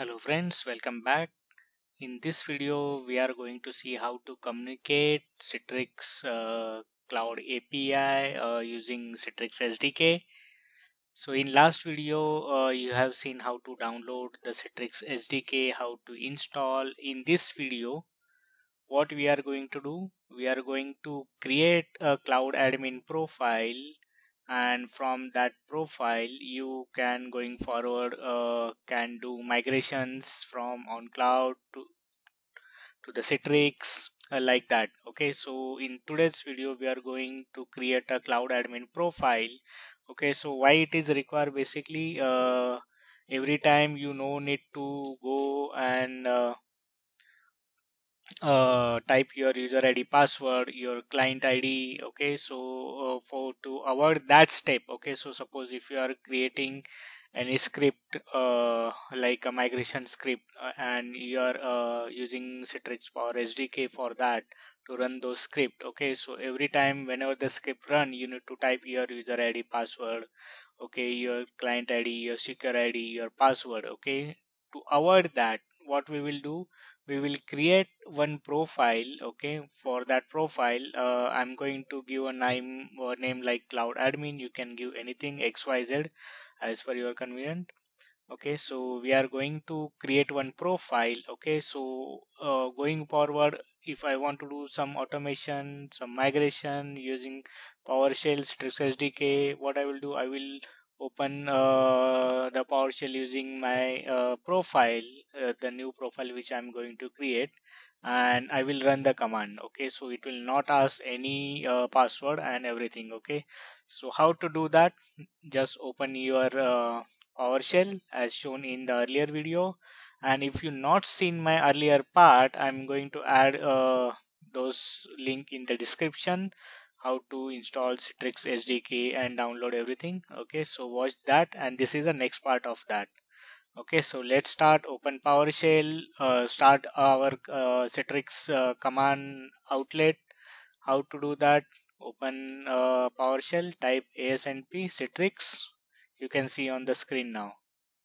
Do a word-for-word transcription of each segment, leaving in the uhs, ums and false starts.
Hello friends, welcome back. In this video, we are going to see how to communicate Citrix uh, Cloud A P I uh, using Citrix S D K. So in last video, uh, you have seen how to download the Citrix S D K, how to install. In this video, what we are going to do, we are going to create a Cloud Admin profile, and from that profile you can going forward uh, can do migrations from on cloud to to the Citrix, uh, like that. Okay, so in today's video we are going to create a Cloud Admin profile. Okay, so why it is required? Basically, uh, every time you no need to go and uh, uh, type your user I D, password, your client I D. Okay, so uh, for to avoid that step, okay, so suppose if you are creating any script uh, like a migration script, uh, and you are uh, using Citrix Power S D K for that to run those script. Okay, so every time whenever the script run, you need to type your user I D, password, okay, your client I D, your secure I D, your password. Okay, to avoid that, what we will do, we will create one profile. Okay, for that profile, uh, I'm going to give a name or name like Cloud Admin. You can give anything xyz as per your convenient. Okay, so we are going to create one profile. Okay, so uh, going forward, if I want to do some automation, some migration using PowerShell, Citrix S D K, what I will do, I will open uh, the PowerShell using my uh, profile, uh, the new profile which I'm going to create, and I will run the command. Okay, so it will not ask any uh, password and everything. Okay, so how to do that? Just open your uh, PowerShell as shown in the earlier video, and if you not seen my earlier part, I'm going to add uh, those link in the description, how to install Citrix S D K and download everything. Okay, so watch that, and this is the next part of that. Okay, so let's start. Open PowerShell, uh, start our uh, Citrix uh, command outlet. How to do that? Open uh, PowerShell, type asnp Citrix. You can see on the screen now.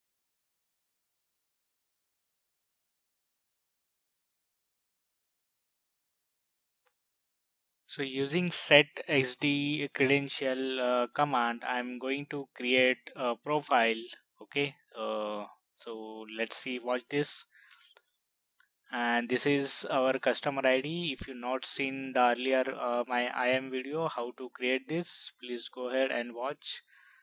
So using set xd credential uh, command, I'm going to create a profile. Okay, uh, so let's see, watch this. And this is our customer I D. If you not seen the earlier uh, my I A M video how to create this, please go ahead and watch.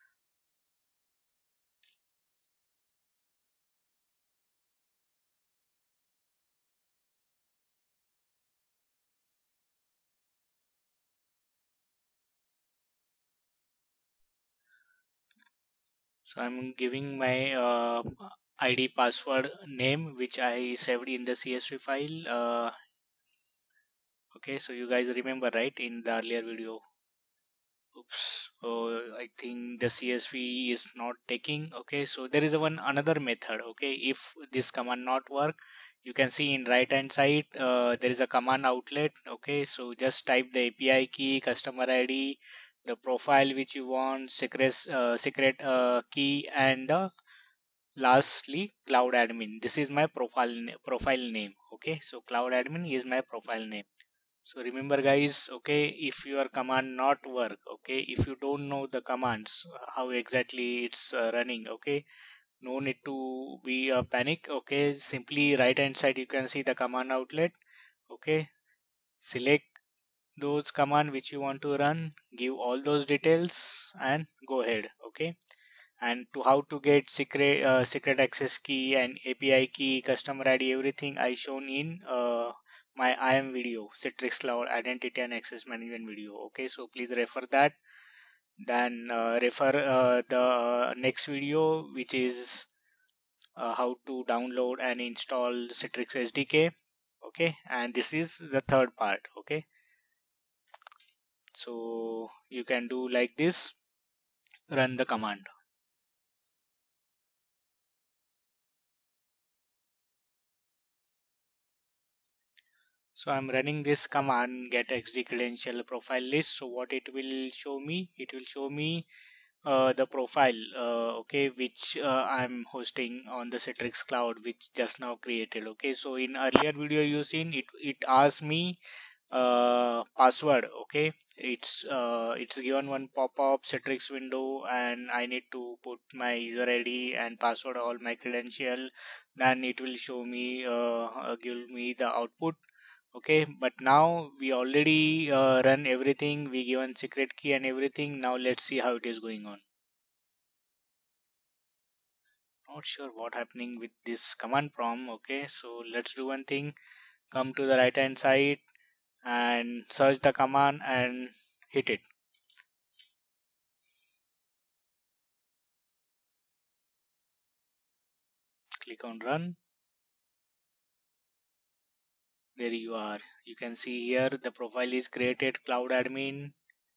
So I'm giving my uh, I D, password, name which I saved in the C S V file. Uh, okay, so you guys remember, right, in the earlier video. Oops. Oh, I think the C S V is not taking. Okay, so there is a one another method. Okay, if this command not work, you can see in right hand side uh, there is a command outlet. Okay, so just type the A P I key, customer I D, the profile which you want, secret uh, secret uh, key, and the lastly Cloud Admin. This is my profile na- profile name. Okay, so Cloud Admin is my profile name. So remember guys, okay, if your command not work, okay, if you don't know the commands, how exactly it's uh, running, okay, no need to be a panic. Okay, simply right hand side you can see the command outlet. Okay, select those command which you want to run, give all those details and go ahead. Okay, and to how to get secret uh, secret access key and A P I key, customer I D, everything I shown in uh, my I A M video, Citrix Cloud Identity and Access Management video. Okay, so please refer that. Then uh, refer uh, the next video, which is uh, how to download and install Citrix S D K. Okay, and this is the third part. Okay, so you can do like this, run the command. So I'm running this command, get xd credential profile list. So what it will show me, it will show me uh, the profile, uh, okay, which uh, I'm hosting on the Citrix cloud, which just now created. Okay, so in earlier video you seen it, it asked me uh, password. Okay, it's uh, it's given one pop-up Citrix window, and I need to put my user I D and password, all my credential. Then it will show me, uh, uh, give me the output. Okay, but now we already uh, run everything, we given secret key and everything. Now let's see how it is going on. Not sure what happening with this command prompt. Okay, so let's do one thing. Come to the right hand side and search the command and hit it. Click on run. There you are. You can see here the profile is created, cloud admin.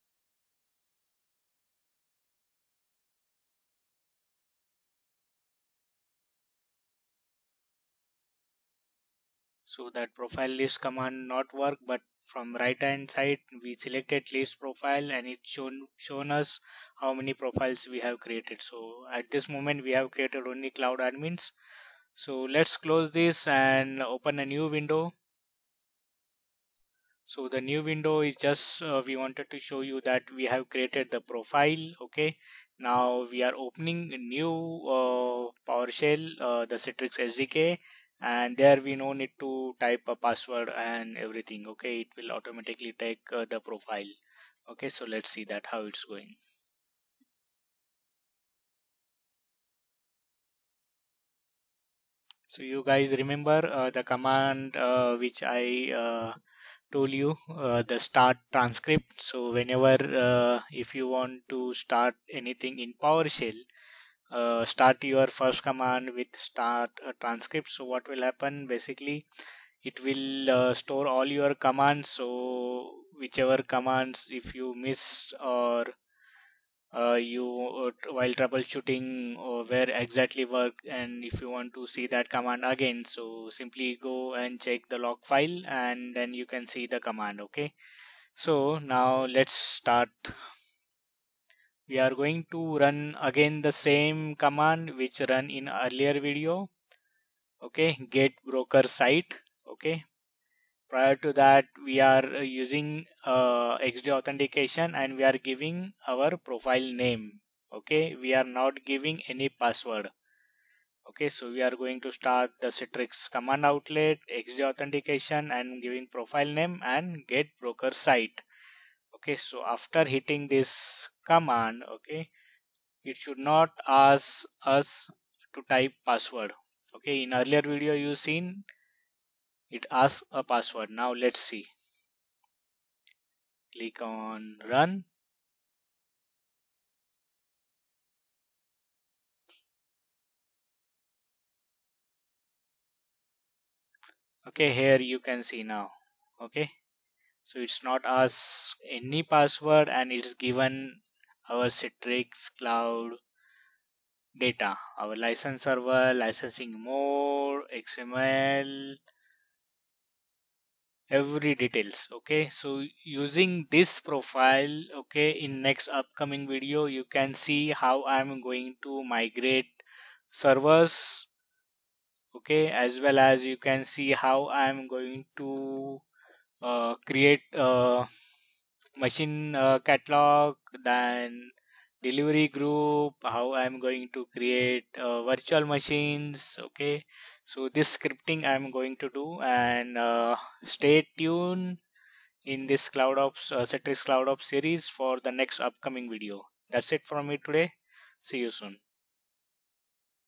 So that profile list command not work, but from right hand side we selected list profile and it's shown shown us how many profiles we have created. So at this moment we have created only cloud admins. So let's close this and open a new window. So the new window is just uh, we wanted to show you that we have created the profile. Okay, now we are opening a new uh, PowerShell, uh, the Citrix S D K, and there we no need to type a password and everything. Okay, it will automatically take uh, the profile. Okay, so let's see that how it's going. So you guys remember uh, the command uh, which I uh, told you, uh, the start transcript. So whenever uh, if you want to start anything in PowerShell, uh, start your first command with start a transcript. So what will happen, basically it will uh, store all your commands. So whichever commands if you miss, or uh, you uh, while troubleshooting or where exactly work, and if you want to see that command again, so simply go and check the log file and then you can see the command. Okay, so now let's start. We are going to run again the same command which run in earlier video. Okay, get broker site. Okay, prior to that we are uh, using uh, X D authentication and we are giving our profile name. Okay, we are not giving any password. Okay, so we are going to start the Citrix command outlet, X D authentication, and giving profile name and get broker site. Okay, so after hitting this command, okay, it should not ask us to type password. Okay, in earlier video you seen it asks a password. Now let's see. Click on run. Okay, here you can see now. Okay, so it's not ask any password and it's given our Citrix cloud data, our license server, licensing mode, X M L, every details. Okay, so using this profile, okay, in next upcoming video you can see how I'm going to migrate servers. Okay, as well as you can see how I'm going to uh, create a machine uh, catalog, then delivery group, how I'm going to create uh, virtual machines. Okay, so this scripting I'm going to do, and uh, stay tuned in this CloudOps uh, Citrix CloudOps series for the next upcoming video. That's it from me today. See you soon.